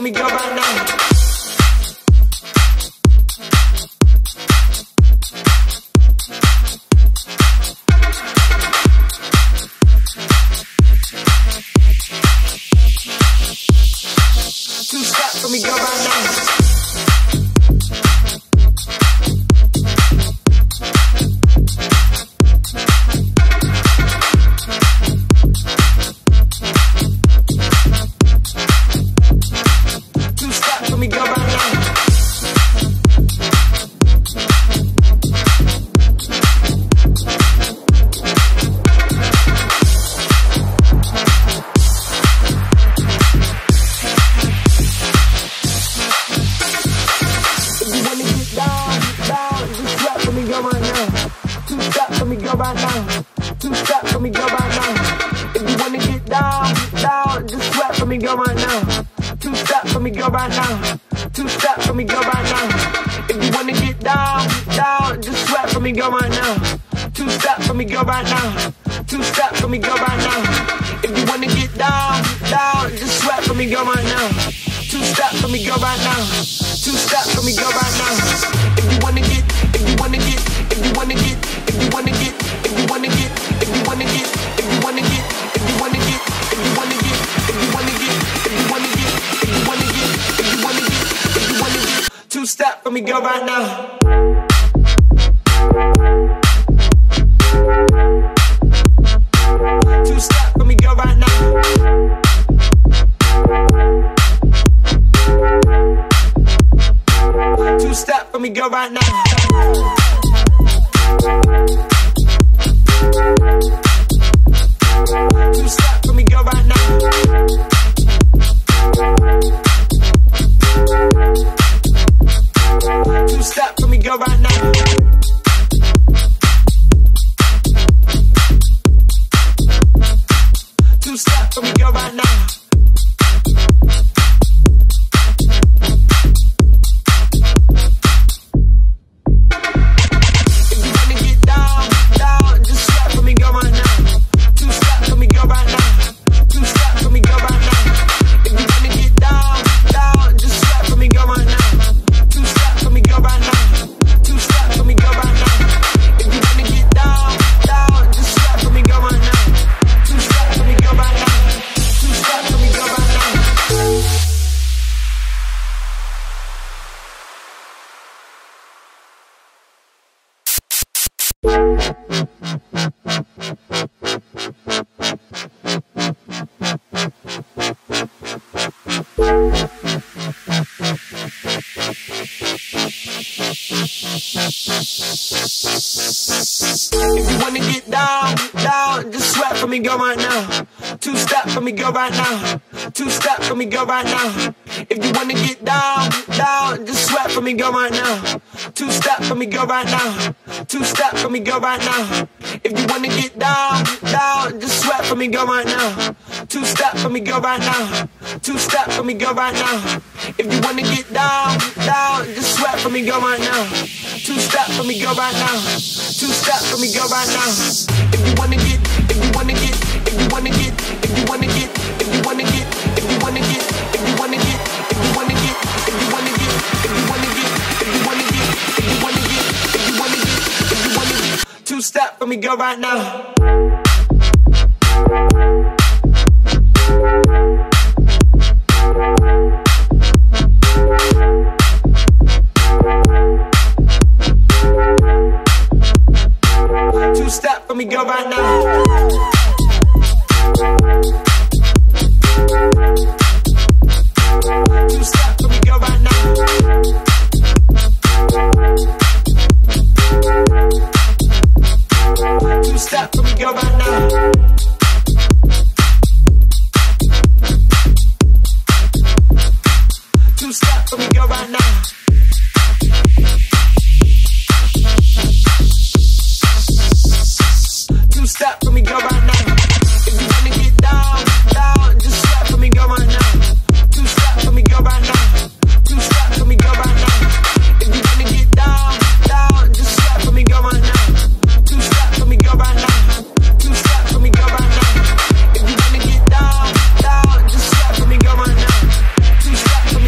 me go right now. Two step for me go right now. Step for me, go right now. Two step for me, go right now. Two step for me, go right now. Two step for me, go right now. Two step for me, go right now. Two step for me, go right now. If you wanna get down, down, just step for me, go right now. Two step for me, go right now. Two step for me, go right now. If you wanna get down, down, just step for me, go right now. Two step for me, go right now. Two step for me, go right now. If you wanna get down, down, just step for me, go right now. Two step for me, go right now. Two step for me, go right now. If you wanna get down, down, just sweat for me, go right now. Two step for me, go right now. Two step for me, go right now. If you wanna get down, down, just sweat for me, go right now. Two step for me, go right now. Two step for me, go right now. If you wanna get down, down, just sweat for me, go right now. Two step for me, go right now. Two step for me, go right now. If you wanna get down, down, just sweat for me, go right now. Two step for me, go right now. Two step for me, go right now. If you wanna get, if you wanna get, if you wanna get, if you wanna get, if you wanna get, if you wanna get, if you wanna get, if you wanna get, if you wanna get, if you wanna get, if you wanna get, if you wanna get, if you wanna get, if you wanna get. Two step for me, go right now. Two step for me, go right now. Two step for me, go right now. Two step for me, go right now. Two step for me, go right now. Two step for me, go right now. If you wanna get down, down, just step for me, go right now. Two step for me, go right now. Two step for me, go right now. If you wanna get down, down, just step for me, go right now. Two step for me, go right now. Two step for me, go right now. If you wanna get down, down, just step for me, go right now. Two step for me.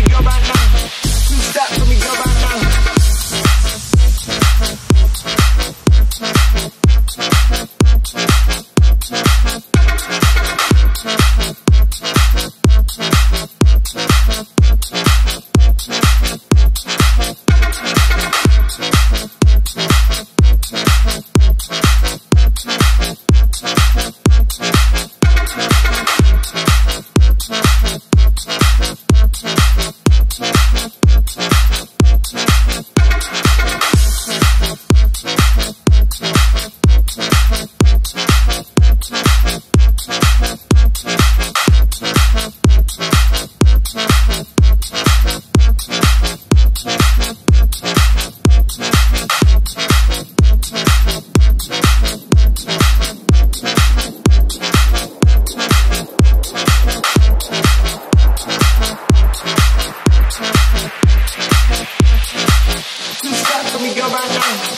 girl, right now.